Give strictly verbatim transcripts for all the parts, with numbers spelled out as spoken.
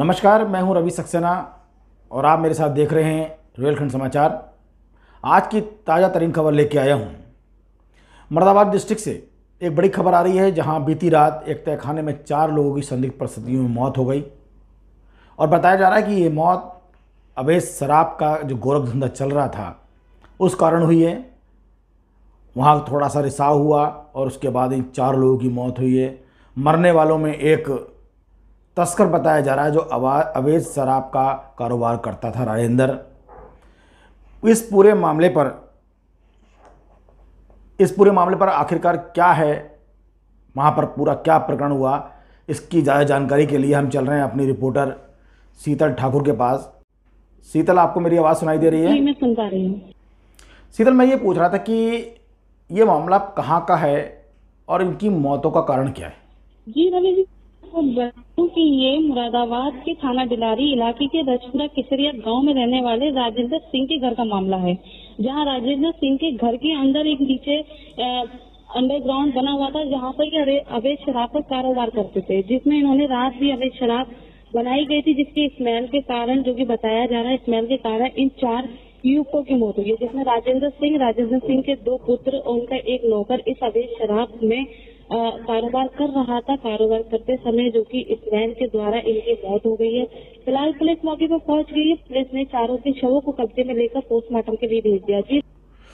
नमस्कार, मैं हूं रवि सक्सेना और आप मेरे साथ देख रहे हैं रोहिलखंड समाचार। आज की ताज़ा तरीन खबर लेके आया हूं। मुरादाबाद डिस्ट्रिक्ट से एक बड़ी खबर आ रही है, जहां बीती रात एक तहखाने में चार लोगों की संदिग्ध परिस्थितियों में मौत हो गई और बताया जा रहा है कि ये मौत अवैध शराब का जो गोरख धंधा चल रहा था उस कारण हुई है। वहाँ थोड़ा सा रिसाव हुआ और उसके बाद इन चार लोगों की मौत हुई है। मरने वालों में एक तस्कर बताया जा रहा है जो अवैध शराब का कारोबार करता था, राजेंद्र। इस पूरे मामले पर इस पूरे मामले पर आखिरकार क्या है, वहाँ पर पूरा क्या प्रकरण हुआ, इसकी ज़्यादा जानकारी के लिए हम चल रहे हैं अपनी रिपोर्टर शीतल ठाकुर के पास। शीतल, आपको मेरी आवाज़ सुनाई दे रही है? जी, मैं सुन पा रही हूँ। शीतल, मैं ये पूछ रहा था कि ये मामला कहाँ का है और इनकी मौतों का कारण क्या है? जी रवि जी, आपको बताऊं कि ये मुरादाबाद के थाना डिलारी इलाके के रजपुरा किसरिया गांव में रहने वाले राजेंद्र सिंह के घर का मामला है, जहां राजेंद्र सिंह के घर के अंदर एक नीचे अंडरग्राउंड बना हुआ था, जहां पर ये अवैध शराब का कारोबार करते थे, जिसमें इन्होंने रात भी अवैध शराब बनाई गई थी, जिसके स्मेल के कारण, जो कि बताया जा रहा है स्मेल के कारण इन चार युवकों की मौत हुई है, जिसमें राजेंद्र सिंह राजेंद्र सिंह के दो पुत्र और उनका एक नौकर इस अवैध शराब में आ, कारोबार कर रहा था। कारोबार करते समय जो कि स्मेल के द्वारा इनकी मौत हो गई है। फिलहाल पुलिस मौके पर पहुंच गई है। पुलिस ने चारों के शवों को कब्जे में लेकर पोस्टमार्टम के लिए भेज दिया। जी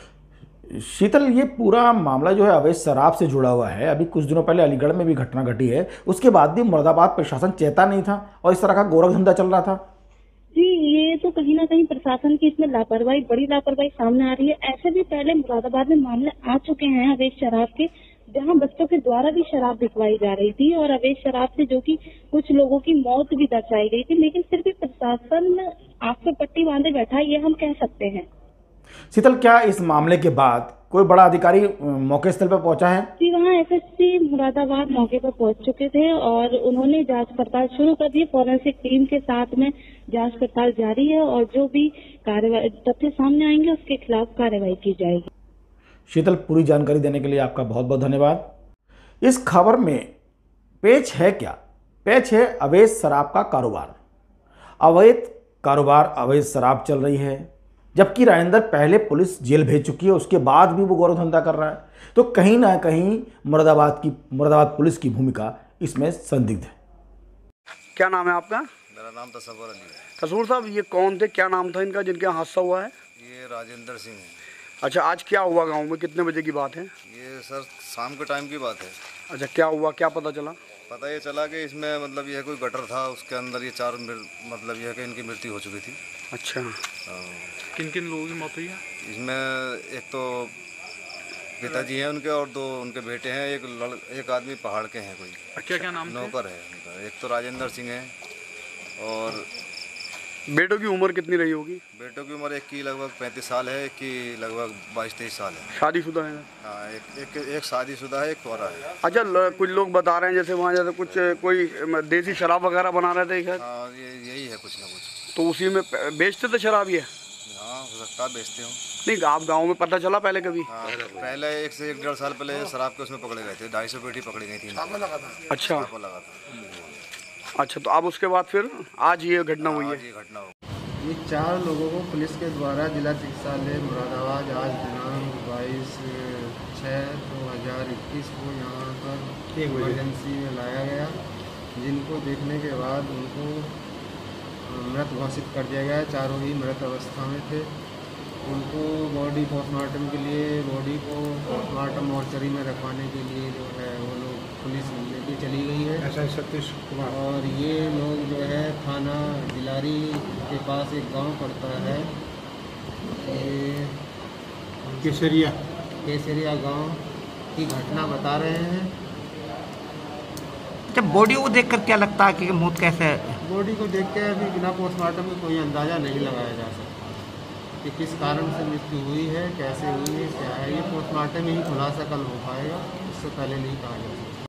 शीतल, ये पूरा मामला जो है अवैध शराब से जुड़ा हुआ है। अभी कुछ दिनों पहले अलीगढ़ में भी घटना घटी है, उसके बाद भी मुरादाबाद प्रशासन चेता नहीं था और इस तरह का गोरख धंधा चल रहा था। जी, ये तो कहीं ना कहीं प्रशासन की इसमें लापरवाही, बड़ी लापरवाही सामने आ रही है। ऐसे भी पहले मुरादाबाद में मामले आ चुके हैं अवैध शराब के, जहां बच्चों के द्वारा भी शराब बिकवाई जा रही थी और अवैध शराब से जो कि कुछ लोगों की मौत भी दर्शाई गई थी, लेकिन फिर भी प्रशासन आंख पे पट्टी बांधे बैठा, ये हम कह सकते हैं। शीतल, क्या इस मामले के बाद कोई बड़ा अधिकारी मौके स्थल पर पहुंचा है? जी, वहाँ एसएसपी मुरादाबाद मौके पर पहुंच चुके थे और उन्होंने जांच पड़ताल शुरू कर दी। फॉरेंसिक टीम के साथ में जांच पड़ताल जारी है और जो भी कार्रवाई तथ्य सामने आएंगे उसके खिलाफ कार्रवाई की जाएगी। शीतल, पूरी जानकारी देने के लिए आपका बहुत बहुत धन्यवाद। इस खबर में पेच है क्या? पेच है अवैध शराब का कारोबार। अवैध कारोबार, अवैध शराब चल रही है, जबकि राजेंद्र पहले पुलिस जेल भेज चुकी है, उसके बाद भी वो गौरव धंधा कर रहा है। तो कहीं ना कहीं मुरादाबाद की मुरादाबाद पुलिस की भूमिका इसमें संदिग्ध है। क्या नाम है आपका? मेरा नाम तसव्वुर अली है। तसव्वुर साहब, ये कौन थे, क्या नाम था इनका जिनके यहाँ हादसा हुआ है? ये राजेंद्र सिंह है। अच्छा, आज क्या हुआ गांव में, कितने बजे की बात है? ये सर शाम के टाइम की बात है। अच्छा, क्या हुआ, क्या पता चला? पता ये चला कि इसमें मतलब यह कोई गटर था, उसके अंदर ये चार मतलब यह कि इनकी मृत्यु हो चुकी थी। अच्छा, किन किन लोगों की मौत हुई है? इसमें एक तो पिताजी हैं उनके और दो उनके बेटे हैं, एक लड़ एक आदमी पहाड़ के हैं, कोई क्या क्या नाम नौकर है उनका। एक तो राजेंद्र सिंह है और बेटों की उम्र कितनी रही होगी? बेटों की उम्र एक की लगभग पैंतीस साल है, एक की लगभग बाईस तेईस साल है। शादीशुदा है? हाँ, एक एक, एक शादीशुदा है, एक कुंवारा है। अच्छा, कुछ लोग बता रहे हैं जैसे वहाँ जैसे कुछ कोई देसी शराब वगैरह बना रहे थे क्या? हाँ, ये यही है कुछ ना कुछ। तो उसी में बेचते थे शराब ये? हाँ, हो सकता है बेचते हो। नहीं, आप गाँव में पता चला पहले कभी? हाँ, पहले एक से एक डेढ़ साल पहले शराब के उसमें पकड़े गए थे, ढाई सौ पेटी पकड़ी गई थी। अच्छा लगा था। अच्छा, तो अब उसके बाद फिर आज ये घटना हुई है? ये घटना हो ये चार लोगों को पुलिस के द्वारा जिला चिकित्सालय मुरादाबाद आज दिनांक बाईस छः दो हज़ार इक्कीस को यहाँ पर इमरजेंसी में लाया गया, जिनको देखने के बाद उनको मृत घोषित कर दिया गया। चारों ही मृत अवस्था में थे। उनको बॉडी पोस्टमार्टम के लिए बॉडी को पोस्टमार्टम मॉर्चरी में रखवाने के लिए जो है वो लोग पुलिस लेके चली गई है। ऐसा सतीश कुमार। और ये लोग जो है थाना डिलारी के पास एक गांव पड़ता है, ये केसरिया केसरिया गांव की घटना बता रहे हैं। जब बॉडी को देखकर क्या लगता है कि मौत कैसे है? बॉडी को देख के अभी बिना पोस्टमार्टम में कोई अंदाज़ा नहीं लगाया जा सकता कि किस कारण से मृत्यु हुई है, कैसे हुई है, क्या है। ये पोस्टमार्टम में ही खुलासा कल हो पाएगा, इससे पहले नहीं कहा जा सकता।